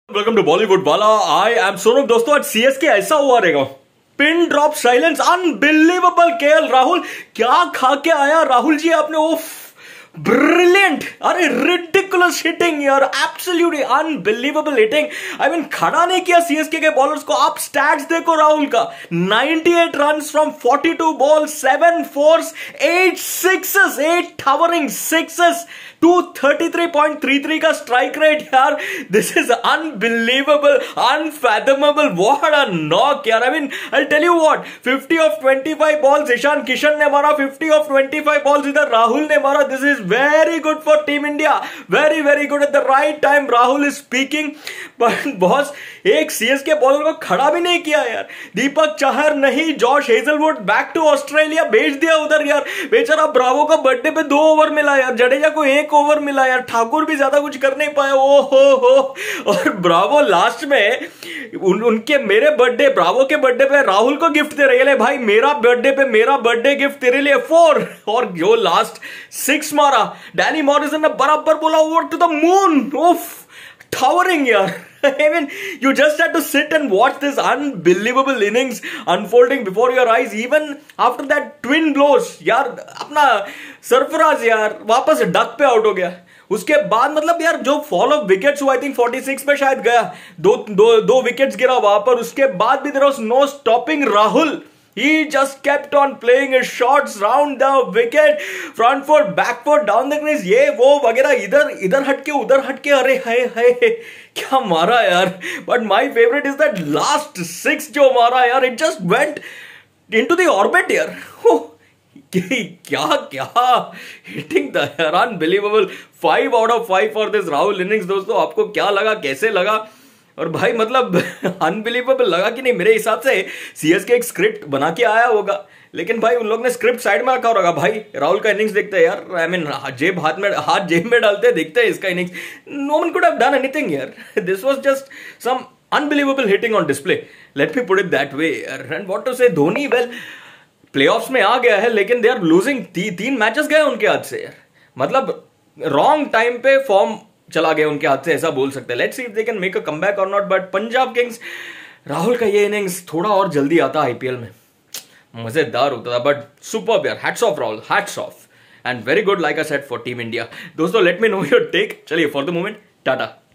Welcome to Bollywood वाला। I am Sonu. दोस्तों आज सीएसके ऐसा हुआ रहेगा, pin drop silence, unbelievable. KL Rahul क्या खा के आया राहुल जी आपने, उफ ब्रिलियंट, अरे रिडिकुलस हिटिंग यार, absolutely unbelievable hitting. I mean खड़ा नहीं किया सीएसके के बॉलर्स को। आप स्टैट्स देखो राहुल का, 98 runs from 42 balls, 7 fours, 8 sixes, 8 towering sixes, 233.33 का स्ट्राइक रेट यार। This is unbelievable, unfathomable, what a knock यार। I mean I tell you what, 50 off 25 balls Ishan Kishan ने मारा, 50 ऑफ 25 बॉल्स इधर राहुल ने मारा। This is very good for team India, very very good. At the right time Rahul is speaking. But boss एक CSK bowler को खड़ा भी नहीं किया यार। दीपक चहर नहीं, Josh Hazlewood back to Australia भेज दिया उधर यार। बेचारा ब्रावो का बर्थडे पे 2 ओवर मिला यार, जडेजा को 1 ओवर मिला यार, ठाकुर भी ज्यादा कुछ कर नहीं पाया। ओ हो। और ब्रावो लास्ट में उनके मेरे बर्थडे, ब्रावो के बर्थडे पे राहुल को गिफ्ट दे रहे, भाई मेरा बर्थडे पे मेरा बर्थडे गिफ्ट तेरे लिए 4। और जो लास्ट 6 मारा, डैनी मॉरिसन ने बराबर बोला ओवर टू द मून। उफ towering yaar. I mean, you just had to sit and watch this unbelievable innings unfolding before your eyes. Even after that twin blows, यार अपना सरफराज यार वापस डक पे आउट हो गया। उसके बाद मतलब यार जो फॉल ऑफ विकेट्स हुआ, आई थिंक 46 पे शायद गया, दो विकेट्स गिरा वहां पर। उसके बाद भी there was no stopping Rahul. He just kept on playing his shots round the wicket, front foot, back foot, down the crease, ये वो वगैरह, इधर हटके उधर हटके, अरे हाय क्या मारा यार। But my favorite is that last 6 जो मारा यार, it just went into the orbit यार। क्या हिटिंग था यार, unbelievable. 5 out of 5 for this Rahul innings. दोस्तों आपको क्या लगा, कैसे लगा? और भाई मतलब अनबिलीवेबल लगा कि नहीं? मेरे हिसाब से सीएसके एक स्क्रिप्ट बना के आया होगा, लेकिन भाई उन लोग ने स्क्रिप्ट साइड में रखा होगा। भाई राहुल का इनिंग्स देखते हैं यार, आई मीन हाथ जेब में डालते देखते हैं इसका innings. No one could have done anything यार, this was just some unbelievable hitting on display, let me put it that way. And what to say, Dhoni well playoffs में आ गया है, लेकिन दे आर लूजिंग। 3 मैचेस गए उनके हाथ से यार, मतलब रॉन्ग टाइम पे फॉर्म चला गया उनके हाथ से, ऐसा बोल सकते हैं। Let's see if they can make a comeback और not. But Punjab kings, Rahul का ये इनिंग्स थोड़ा और जल्दी आता आईपीएल में, मजेदार होता था। बट सुपर्ब यार, hats off Rahul, hats off, and very good like I said for team India. दोस्तों let me know your take. चलिए फॉर द मोमेंट टाटा।